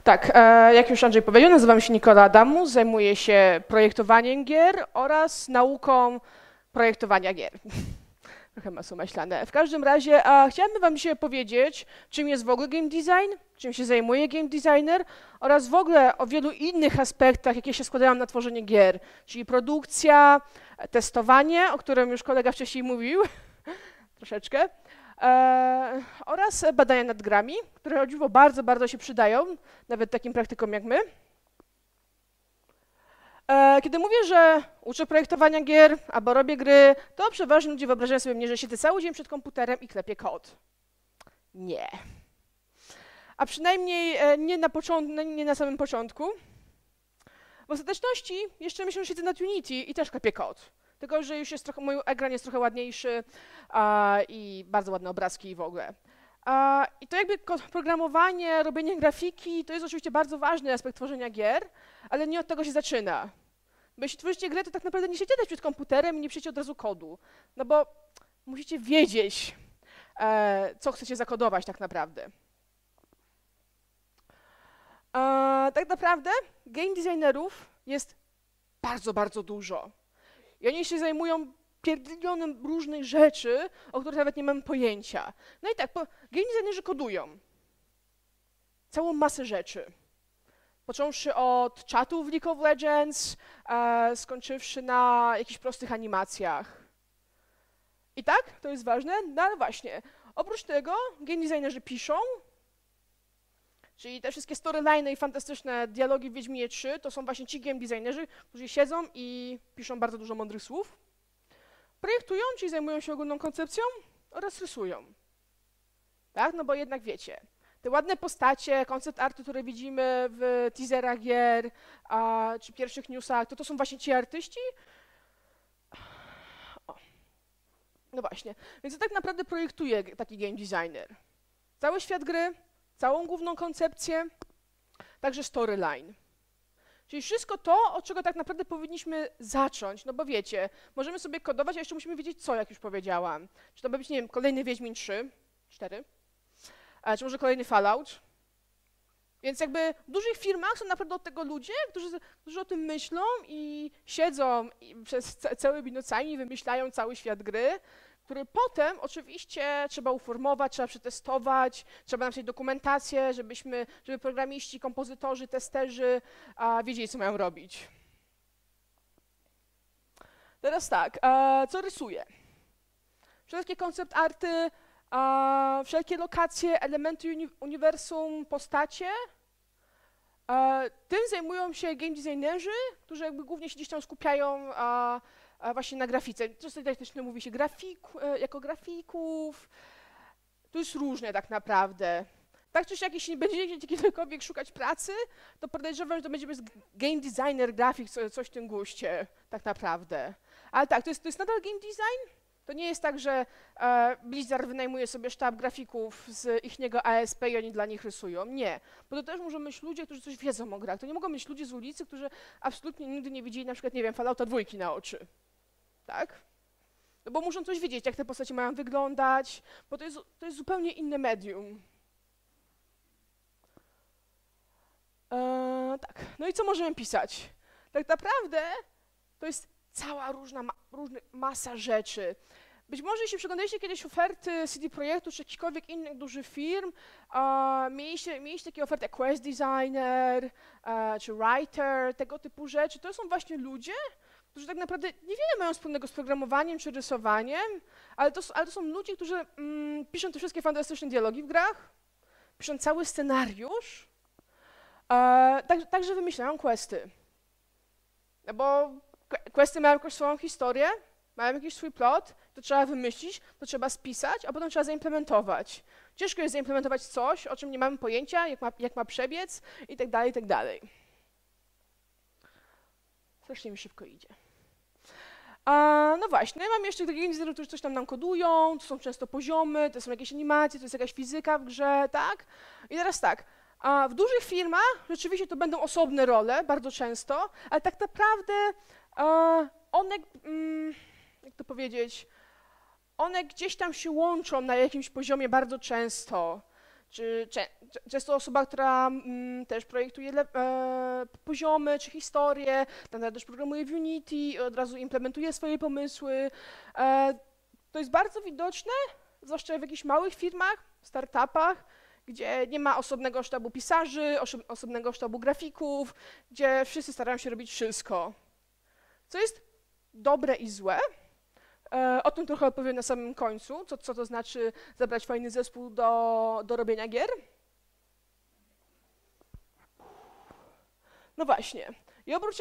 Tak, jak już Andrzej powiedział, nazywam się Nikola Adamus, zajmuję się projektowaniem gier oraz nauką projektowania gier. Trochę masło maślane. W każdym razie chciałabym wam dzisiaj powiedzieć, czym jest w ogóle game design, czym się zajmuje game designer oraz w ogóle o wielu innych aspektach, jakie się składają na tworzenie gier, czyli produkcja, testowanie, o którym już kolega wcześniej mówił, troszeczkę, oraz badania nad grami, które o dziwo bardzo się przydają, nawet takim praktykom jak my. Kiedy mówię, że uczę projektowania gier albo robię gry, to przeważnie ludzie wyobrażają sobie mnie, że siedzę cały dzień przed komputerem i klepię kod. Nie. A przynajmniej nie na samym początku. W ostateczności jeszcze myślę, że siedzę nad Unity i też klepię kod. Tylko że już jest trochę, mój ekran jest trochę ładniejszy i bardzo ładne obrazki w ogóle. I to jakby programowanie, robienie grafiki, to jest oczywiście bardzo ważny aspekt tworzenia gier, ale nie od tego się zaczyna. Bo jeśli tworzycie grę, to tak naprawdę nie siedzicie przed komputerem i nie piszecie od razu kodu. No bo musicie wiedzieć, co chcecie zakodować tak naprawdę. Tak naprawdę game designerów jest bardzo dużo. I oni się zajmują pierdolionem różnych rzeczy, o których nawet nie mam pojęcia. No i tak, game designerzy kodują całą masę rzeczy. Począwszy od czatów w League of Legends, skończywszy na jakichś prostych animacjach. I tak, to jest ważne, no ale właśnie, oprócz tego game designerzy piszą, czyli te wszystkie storyline i fantastyczne dialogi w Wiedźminie 3, to są właśnie ci game designerzy, którzy siedzą i piszą bardzo dużo mądrych słów. Projektują, czyli zajmują się ogólną koncepcją oraz rysują. Tak, no bo jednak wiecie, te ładne postacie, koncept artu, które widzimy w teaserach gier czy pierwszych newsach, to są właśnie ci artyści. O. No właśnie, więc to tak naprawdę projektuje taki game designer. Cały świat gry, całą główną koncepcję, także storyline. Czyli wszystko to, od czego tak naprawdę powinniśmy zacząć, no bo wiecie, możemy sobie kodować, a jeszcze musimy wiedzieć co, jak już powiedziałam. Czy to ma być, nie wiem, kolejny Wiedźmin 3, 4, czy może kolejny Fallout. Więc jakby w dużych firmach są naprawdę od tego ludzie, którzy o tym myślą i siedzą przez całymi nocami, wymyślają cały świat gry, który potem oczywiście trzeba uformować, trzeba przetestować, trzeba napisać dokumentację, żeby programiści, kompozytorzy, testerzy wiedzieli, co mają robić. Teraz tak, co rysuję? Wszelkie koncept arty, wszelkie lokacje, elementy uniwersum, postacie. Tym zajmują się game designerzy, którzy jakby głównie się gdzieś tam skupiają właśnie na grafice. Często też mówi się jako grafików. To jest różne tak naprawdę. Tak czy siak, jeśli będziecie kiedykolwiek szukać pracy, to podejrzewam, że to będzie game designer, grafik, coś w tym guście tak naprawdę. Ale tak, to jest nadal game design. To nie jest tak, że Blizzard wynajmuje sobie sztab grafików z ichniego ASP i oni dla nich rysują. Nie, bo to też muszą być ludzie, którzy coś wiedzą o grach. To nie mogą być ludzie z ulicy, którzy absolutnie nigdy nie widzieli na przykład, nie wiem, Fallouta 2 na oczy. Tak? No bo muszą coś wiedzieć, jak te postacie mają wyglądać, bo to jest zupełnie inne medium. Tak, no i co możemy pisać? Tak naprawdę to jest cała różna masa rzeczy. Być może jeśli przeglądaliście kiedyś oferty CD Projektu czy jakichkolwiek innych dużych firm, mieliście takie oferty jak quest designer czy writer, tego typu rzeczy. To są właśnie ludzie, którzy tak naprawdę niewiele mają wspólnego z programowaniem czy rysowaniem, ale to są ludzie, którzy piszą te wszystkie fantastyczne dialogi w grach, piszą cały scenariusz, także wymyślają questy. No bo questy mają jakąś swoją historię, mają jakiś swój plot, to trzeba wymyślić, to trzeba spisać, a potem trzeba zaimplementować. Ciężko jest zaimplementować coś, o czym nie mamy pojęcia, jak ma przebiec i tak dalej, i tak dalej. Strasznie mi szybko idzie. No właśnie, mam jeszcze takie designery, którzy coś tam nam kodują, to są często poziomy, to są jakieś animacje, to jest jakaś fizyka w grze, tak? I teraz tak, w dużych firmach rzeczywiście to będą osobne role, bardzo często, ale tak naprawdę one, jak to powiedzieć, one gdzieś tam się łączą na jakimś poziomie bardzo często. czy często osoba, która też projektuje poziomy czy historię, też programuje w Unity, od razu implementuje swoje pomysły. To jest bardzo widoczne, zwłaszcza w jakichś małych firmach, startupach, gdzie nie ma osobnego sztabu pisarzy, osobnego sztabu grafików, gdzie wszyscy starają się robić wszystko. Co jest dobre i złe. O tym trochę opowiem na samym końcu, co to znaczy zabrać fajny zespół do robienia gier. No i oprócz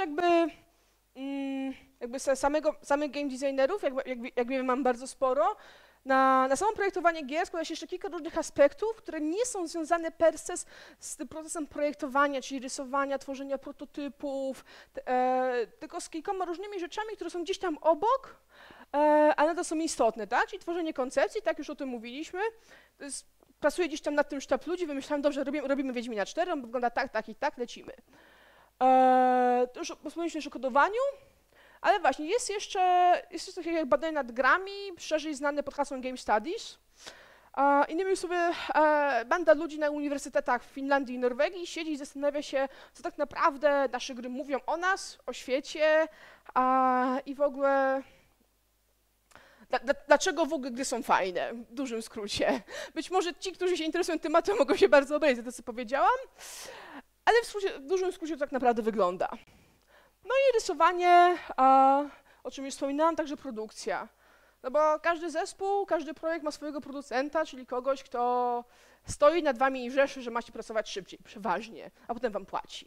samych game designerów, jak wiemy, mam bardzo sporo, na samo projektowanie gier składa się jeszcze kilka różnych aspektów, które nie są związane per se z tym procesem projektowania, czyli rysowania, tworzenia prototypów, tylko z kilkoma różnymi rzeczami, które są gdzieś tam obok, ale to są istotne, tak? Czyli tworzenie koncepcji, tak już o tym mówiliśmy, pracuję gdzieś tam nad tym sztab ludzi, wymyślałem, dobrze, robimy Wiedźmina 4, on wygląda tak, tak i tak, lecimy. To już wspomnieliśmy już o kodowaniu, ale właśnie jest jeszcze takie jak badanie nad grami, szerzej znane pod hasłem Game Studies. Innymi słowy, banda ludzi na uniwersytetach w Finlandii i Norwegii siedzi i zastanawia się, co tak naprawdę nasze gry mówią o nas, o świecie i w ogóle dlaczego w ogóle gry są fajne, w dużym skrócie. Być może ci, którzy się interesują tematem, mogą się bardzo obrazić za to, co powiedziałam, ale w dużym skrócie to tak naprawdę wygląda. No i rysowanie, o czym już wspominałam, także produkcja. No bo każdy zespół, każdy projekt ma swojego producenta, czyli kogoś, kto stoi nad wami i wrzeszy, że macie pracować szybciej, przeważnie, a potem wam płaci.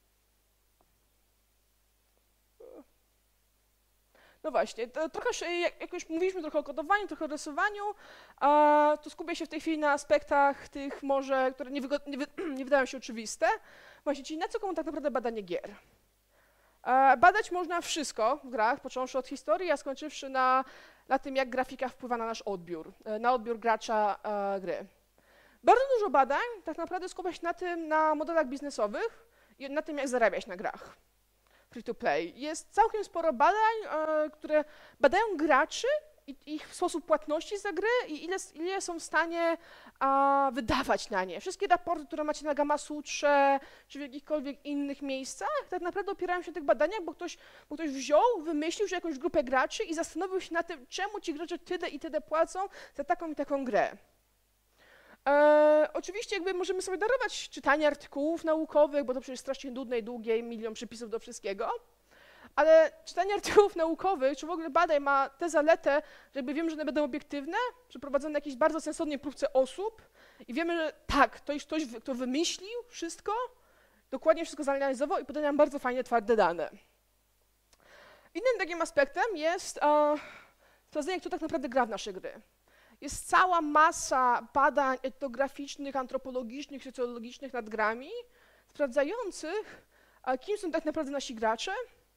No właśnie, trochę, jak już mówiliśmy trochę o kodowaniu, trochę o rysowaniu, to skupię się w tej chwili na aspektach tych może, które nie wydają się oczywiste. Właśnie, czyli na co komu tak naprawdę badanie gier? Badać można wszystko w grach, począwszy od historii, a skończywszy na tym, jak grafika wpływa na odbiór gracza gry. Bardzo dużo badań tak naprawdę skupia się na modelach biznesowych i na tym, jak zarabiać na grach free to play. Jest całkiem sporo badań, które badają graczy i ich sposób płatności za gry i ile są w stanie wydawać na nie. Wszystkie raporty, które macie na Gamasutrze czy w jakichkolwiek innych miejscach, tak naprawdę opierają się na tych badaniach, bo ktoś wymyślił, że jakąś grupę graczy i zastanowił się nad tym, czemu ci gracze tyle i tyle płacą za taką i taką grę. Oczywiście możemy sobie darować czytanie artykułów naukowych, bo to przecież strasznie nudne i długie, milion przepisów do wszystkiego, ale czytanie artykułów naukowych, czy w ogóle badań ma tę zaletę, że wiemy, że one będą obiektywne, przeprowadzone na jakiejś bardzo sensownej próbce osób i wiemy, że tak, to jest ktoś, kto wymyślił wszystko, dokładnie wszystko zanalizował i podaje nam bardzo fajne, twarde dane. Innym takim aspektem jest sprawdzenie, kto tak naprawdę gra w nasze gry. Jest cała masa badań etnograficznych, antropologicznych, socjologicznych nad grami, sprawdzających, kim są tak naprawdę nasi gracze.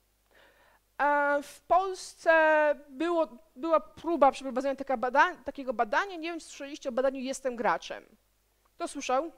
W Polsce była próba przeprowadzenia takiego badania. Nie wiem, czy słyszeliście o badaniu Jestem graczem. Kto słyszał?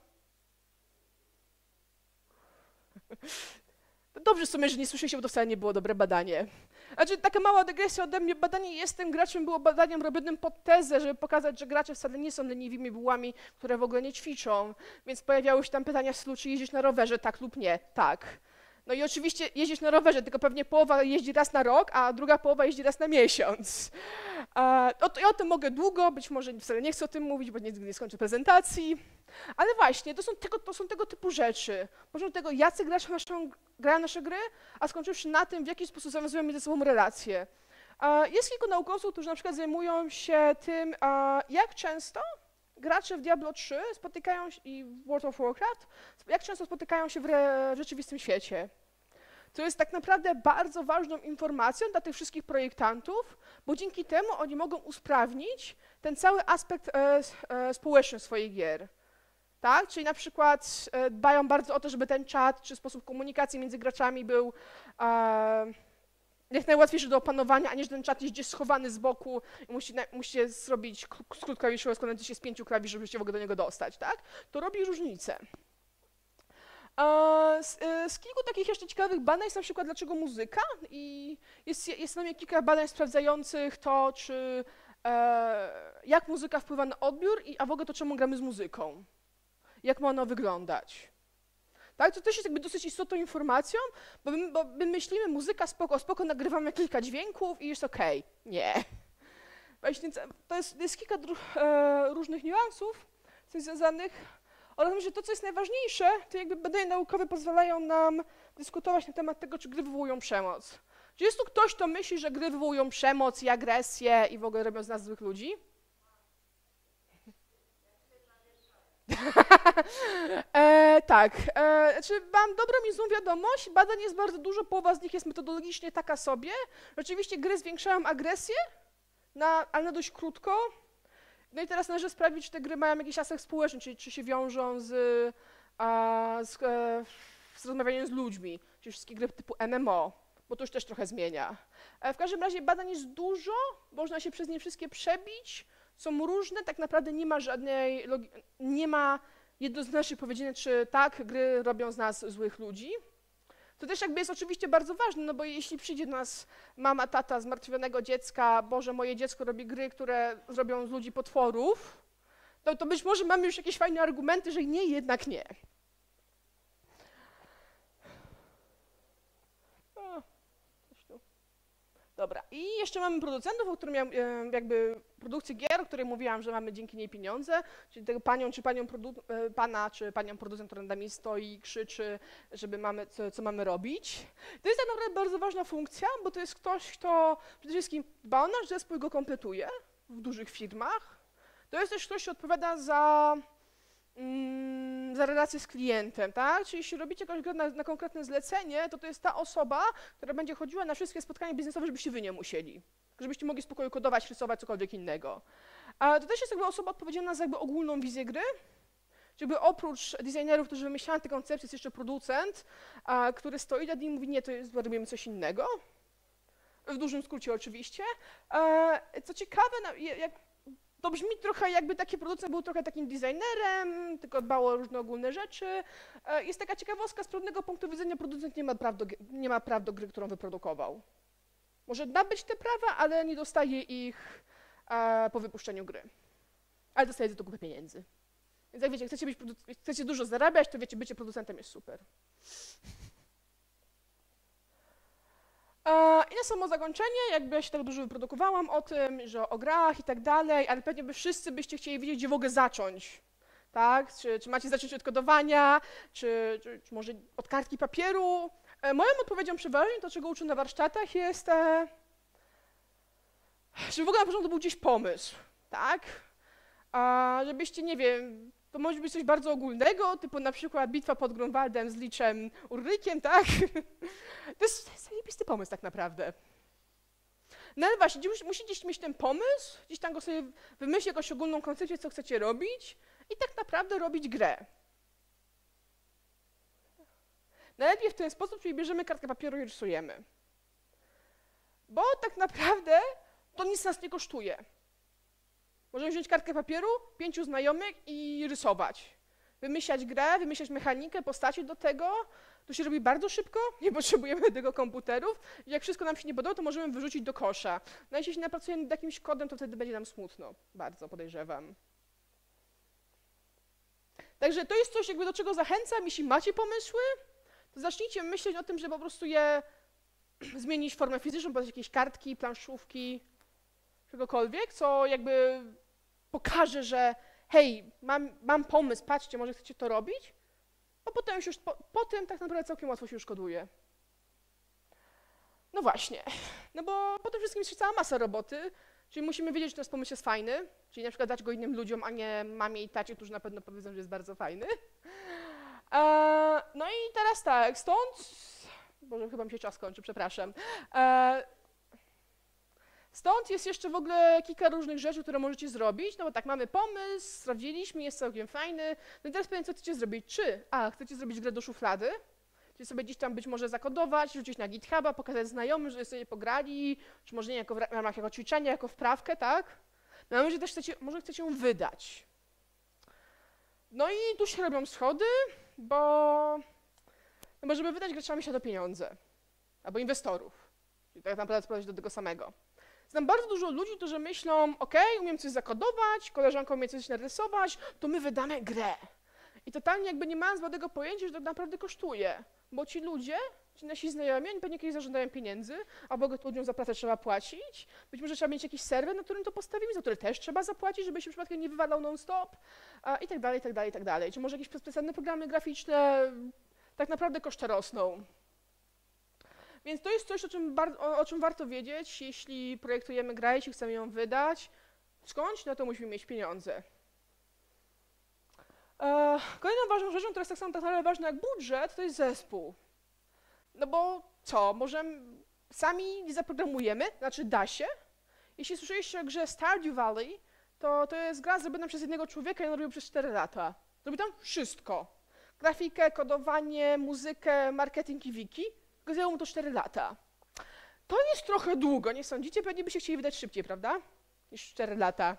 Dobrze w sumie, że nie słyszeliście, bo to wcale nie było dobre badanie. Znaczy, taka mała dygresja ode mnie, badanie Jestem graczem było badaniem robionym pod tezę, żeby pokazać, że gracze wcale nie są leniwymi bułami, które w ogóle nie ćwiczą. Więc pojawiały się tam pytania w stylu, czy jeździsz na rowerze, tak lub nie, tak. No i oczywiście jeździsz na rowerze, tylko pewnie połowa jeździ raz na rok, a druga połowa jeździ raz na miesiąc. Ja o tym mogę długo, być może wcale nie chcę o tym mówić, bo nie skończę prezentacji. Ale właśnie, to są tego typu rzeczy. Począwszy od tego, jacy gracze grają nasze gry, a skończywszy na tym, w jaki sposób zawiązują między sobą relacje. Jest kilku naukowców, którzy na przykład zajmują się tym, jak często gracze w Diablo 3 spotykają się i w World of Warcraft, jak często spotykają się w rzeczywistym świecie. To jest tak naprawdę bardzo ważną informacją dla tych wszystkich projektantów, bo dzięki temu oni mogą usprawnić ten cały aspekt społeczny swoich gier. Tak? Czyli na przykład dbają bardzo o to, żeby ten czat czy sposób komunikacji między graczami był jak najłatwiejszy do opanowania, a nie, że ten czat jest gdzieś schowany z boku i musicie zrobić skrót klawiszowy składający się z 5 klawiszy, żeby się w ogóle do niego dostać. Tak? To robi różnicę. Z kilku takich jeszcze ciekawych badań jest na przykład dlaczego muzyka i jest na mnie kilka badań sprawdzających to, jak muzyka wpływa na odbiór, a w ogóle to czemu gramy z muzyką. jak ma ono wyglądać. Tak? To też jest jakby dosyć istotną informacją, bo my myślimy, muzyka spoko, spoko, nagrywamy kilka dźwięków i jest okej. Nie. Właśnie to jest kilka różnych niuansów z tym związanych, oraz myślę, że to, co jest najważniejsze, to jakby badania naukowe pozwalają nam dyskutować na temat tego, czy gry wywołują przemoc. Czy jest tu ktoś, kto myśli, że gry wywołują przemoc i agresję i w ogóle robią z nas złych ludzi? Tak. Znaczy, mam dobrą i złą wiadomość. Badań jest bardzo dużo, połowa z nich jest metodologicznie taka sobie. Rzeczywiście gry zwiększają agresję, ale na dość krótko. No i teraz należy sprawdzić, czy te gry mają jakiś aspekt społeczny, czyli czy się wiążą z rozmawianiem z ludźmi, czyli wszystkie gry typu MMO, bo to już też trochę zmienia. W każdym razie badań jest dużo, można się przez nie wszystkie przebić, są różne, tak naprawdę nie ma jednoznacznych powiedzenia, czy tak, gry robią z nas złych ludzi. To też jakby jest oczywiście bardzo ważne, no bo jeśli przyjdzie do nas mama, tata zmartwionego dziecka, Boże, moje dziecko robi gry, które zrobią z ludzi potworów, to być może mamy już jakieś fajne argumenty, że nie, jednak nie. Dobra, i jeszcze mamy producentów, o którym jakby produkcję gier, o której mówiłam, że mamy dzięki niej pieniądze, czyli tego pana czy panią producent, która nad nami stoi i krzyczy, żeby co mamy robić. To jest tak naprawdę bardzo ważna funkcja, bo to jest ktoś, kto przede wszystkim dba o nasz zespół i go kompletuje w dużych firmach. To jest też ktoś, kto odpowiada za relacje z klientem, tak? Czyli jeśli robicie jakąś grę na konkretne zlecenie, to jest ta osoba, która będzie chodziła na wszystkie spotkania biznesowe, żebyście wy nie musieli. Żebyście mogli spokojnie kodować, rysować, cokolwiek innego. A to też jest jakby osoba odpowiedzialna za jakby ogólną wizję gry. Czyli oprócz designerów, którzy wymyślają tę koncepcję, jest jeszcze producent, który stoi nad nim i mówi, nie, robimy coś innego. W dużym skrócie oczywiście. Co ciekawe, to brzmi trochę jakby taki producent był trochę takim designerem, tylko dbał o różne ogólne rzeczy. Jest taka ciekawostka, z pewnego punktu widzenia producent nie ma praw do gry, którą wyprodukował. Może nabyć te prawa, ale nie dostaje ich po wypuszczeniu gry. Ale dostaje za to kupę pieniędzy. Więc jak wiecie, chcecie dużo zarabiać, to wiecie, bycie producentem jest super. I na samo zakończenie, jakby ja się tak dużo wyprodukowałam o tym, że o grach i tak dalej, ale pewnie wszyscy byście chcieli wiedzieć, gdzie w ogóle zacząć, tak? Czy macie zacząć od kodowania, czy może od kartki papieru? Moją odpowiedzią przeważnie, to czego uczę na warsztatach, jest, żeby w ogóle na początku był gdzieś pomysł, tak? Żebyście, nie wiem, to może być coś bardzo ogólnego, typu na przykład bitwa pod Grunwaldem z Liczem Urrykiem, tak? To jest zajebisty pomysł tak naprawdę. No ale właśnie, musicie mieć ten pomysł, gdzieś tam go sobie wymyślić jakąś ogólną koncepcję, co chcecie robić i tak naprawdę robić grę. Najlepiej w ten sposób, czyli bierzemy kartkę papieru i rysujemy. Bo tak naprawdę to nic nas nie kosztuje. Możemy wziąć kartkę papieru, 5 znajomych i rysować. Wymyślać grę, wymyślać mechanikę, postaci do tego. To się robi bardzo szybko, nie potrzebujemy tego komputerów. I jak wszystko nam się nie podoba, to możemy wyrzucić do kosza. No jeśli się napracujemy nad jakimś kodem, to wtedy będzie nam smutno. Bardzo podejrzewam. Także to jest coś, jakby do czego zachęcam. Jeśli macie pomysły, to zacznijcie myśleć o tym, żeby po prostu je zmienić w formę fizyczną, podać jakieś kartki, planszówki, czegokolwiek, co jakby pokaże, że hej, mam pomysł, patrzcie, może chcecie to robić, a potem już po tym tak naprawdę całkiem łatwo się już koduje. No właśnie, no bo po tym wszystkim jest cała masa roboty, czyli musimy wiedzieć, że nasz pomysł jest fajny, czyli na przykład dać go innym ludziom, a nie mamie i tacie, którzy na pewno powiedzą, że jest bardzo fajny. No i teraz tak, stąd, Boże, chyba mi się czas kończy, przepraszam. Stąd jest jeszcze w ogóle kilka różnych rzeczy, które możecie zrobić, no bo tak, mamy pomysł, sprawdziliśmy, jest całkiem fajny, no i teraz powiem, co chcecie zrobić. Czy chcecie zrobić grę do szuflady, czyli sobie gdzieś tam być może zakodować, rzucić na GitHuba, pokazać znajomym, że sobie pograli, czy może nie w ramach jako ćwiczenia, jako wprawkę, tak? No może też może chcecie ją wydać. No i tu się robią schody, bo żeby wydać grę, trzeba mieć na to pieniądze, albo inwestorów, czyli tak naprawdę sprawdzić do tego samego. Znam bardzo dużo ludzi, którzy myślą, umiem coś zakodować, koleżanka umie coś narysować, to my wydamy grę. I totalnie jakby nie mając bladego pojęcia, że to naprawdę kosztuje, bo ci ludzie, ci nasi znajomi, oni pewnie kiedyś zażądają pieniędzy, albo ludziom za pracę trzeba płacić, być może trzeba mieć jakiś serwer, na którym to postawimy, za który też trzeba zapłacić, żeby się przypadkiem nie wywalał non-stop, i tak dalej, i tak dalej, i tak dalej. Czy może jakieś specjalne programy graficzne, tak naprawdę koszty rosną. Więc to jest coś, o czym warto wiedzieć, jeśli projektujemy grę, jeśli chcemy ją wydać. Skądś? No to musimy mieć pieniądze. Kolejną ważną rzeczą, która jest tak samo tak naprawdę ważna jak budżet, to jest zespół. No bo co, możemy sami nie zaprogramujemy, znaczy da się. Jeśli słyszeliście o grze Stardew Valley, to jest gra zrobiona przez jednego człowieka i on robił przez 4 lata. Robi tam wszystko. Grafikę, kodowanie, muzykę, marketing i wiki. Zajęło mu to 4 lata. To jest trochę długo, nie sądzicie? Pewnie byście chcieli wydać szybciej, prawda? Niż 4 lata.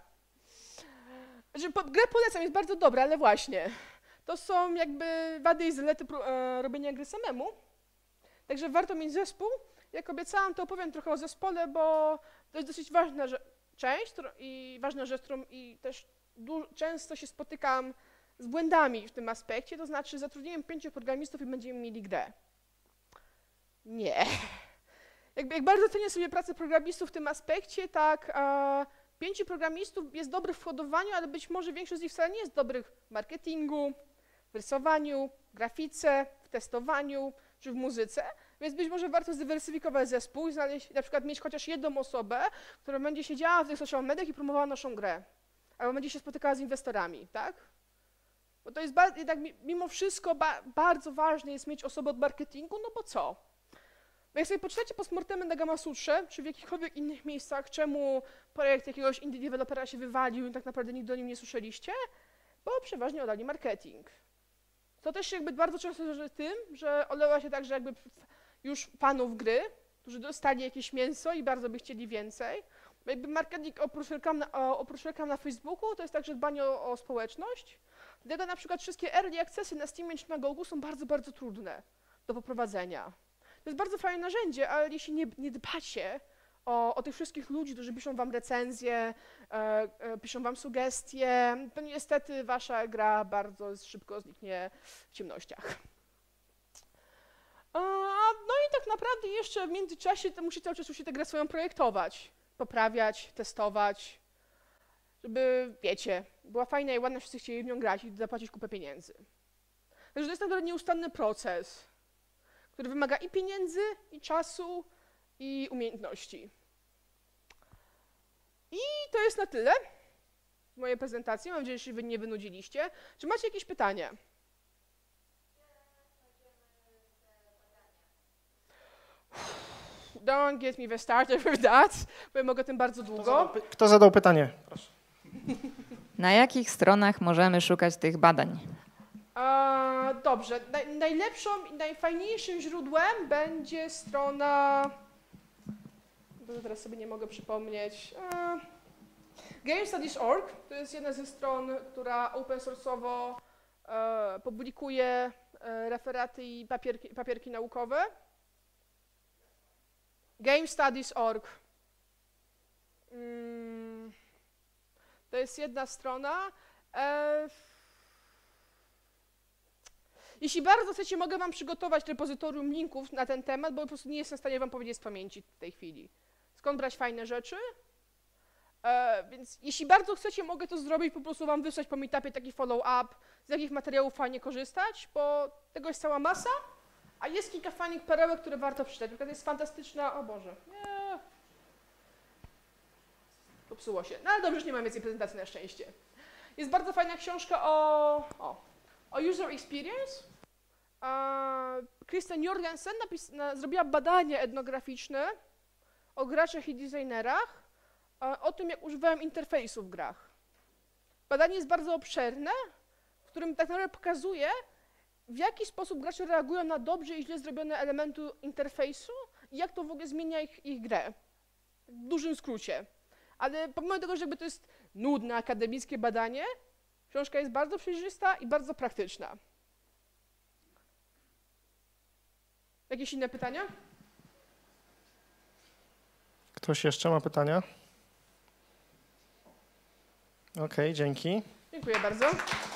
Grę polecam, jest bardzo dobra, ale właśnie. To są jakby wady i zalety robienia gry samemu. Także warto mieć zespół. Jak obiecałam, to opowiem trochę o zespole, bo to jest dosyć ważna część i ważna rzecz, którą i też często się spotykam z błędami w tym aspekcie, to znaczy zatrudniłem 5 programistów i będziemy mieli grę. Nie. Jak bardzo cenię sobie pracę programistów w tym aspekcie, tak 5 programistów jest dobrych w kodowaniu, ale być może większość z nich wcale nie jest dobrych w marketingu, w rysowaniu, grafice, w testowaniu czy w muzyce, więc być może warto zdywersyfikować zespół i znaleźć, na przykład mieć chociaż jedną osobę, która będzie siedziała w tych social mediach i promowała naszą grę, albo będzie się spotykała z inwestorami, tak? Bo to jest jednak mimo wszystko bardzo ważne jest mieć osobę od marketingu, no bo co? Bo jak sobie poczytacie postmortemy na Gamasutrze, czy w jakichkolwiek innych miejscach, czemu projekt jakiegoś indie dewelopera się wywalił i tak naprawdę nigdy o nim nie słyszeliście, bo przeważnie olali marketing. To też jakby bardzo często zależy tym, że olewa się także jakby już fanów gry, którzy dostali jakieś mięso i bardzo by chcieli więcej. Bo jakby marketing oprócz reklam na Facebooku to jest także dbanie o społeczność. Dlatego na przykład wszystkie early accessy na Steamie czy na Gogu są bardzo, bardzo trudne do poprowadzenia. To jest bardzo fajne narzędzie, ale jeśli nie dbacie o tych wszystkich ludzi, którzy piszą wam recenzje, piszą wam sugestie, to niestety wasza gra bardzo szybko zniknie w ciemnościach. No i tak naprawdę jeszcze w międzyczasie musicie cały czas tę grę swoją projektować, poprawiać, testować, żeby, wiecie, była fajna i ładna, wszyscy chcieli w nią grać i zapłacić kupę pieniędzy. Także to jest naprawdę nieustanny proces, który wymaga i pieniędzy, i czasu, i umiejętności. I to jest na tyle z mojej prezentacji. Mam nadzieję, że się wy nie wynudziliście. Czy macie jakieś pytania? Don't get me started with that, bo ja mogę o tym bardzo długo. Kto zadał pytanie? Proszę. Na jakich stronach możemy szukać tych badań? Dobrze, najlepszą i najfajniejszym źródłem będzie strona, teraz sobie nie mogę przypomnieć, GameStudies.org, to jest jedna ze stron, która open source'owo publikuje referaty i papierki naukowe. GameStudies.org. To jest jedna strona. Jeśli bardzo chcecie, mogę wam przygotować repozytorium linków na ten temat, bo po prostu nie jestem w stanie wam powiedzieć z pamięci w tej chwili. Skąd brać fajne rzeczy? Więc jeśli bardzo chcecie, mogę to zrobić, po prostu wam wysłać po meetupie taki follow-up, z jakich materiałów fajnie korzystać, bo tego jest cała masa, a jest kilka fajnych perełek, które warto przeczytać. Na przykład jest fantastyczna, o Boże, nie, popsuło się, no ale dobrze, że nie mam więcej prezentacji na szczęście. Jest bardzo fajna książka o user experience. Kristen Jorgensen zrobiła badanie etnograficzne o graczach i designerach, o tym, jak używają interfejsu w grach. Badanie jest bardzo obszerne, w którym tak naprawdę pokazuje, w jaki sposób gracze reagują na dobrze i źle zrobione elementy interfejsu i jak to w ogóle zmienia ich grę. W dużym skrócie. Ale pomimo tego, że jakby to jest nudne, akademickie badanie, książka jest bardzo przejrzysta i bardzo praktyczna. Jakieś inne pytania? Ktoś jeszcze ma pytania? Okej, dzięki. Dziękuję bardzo.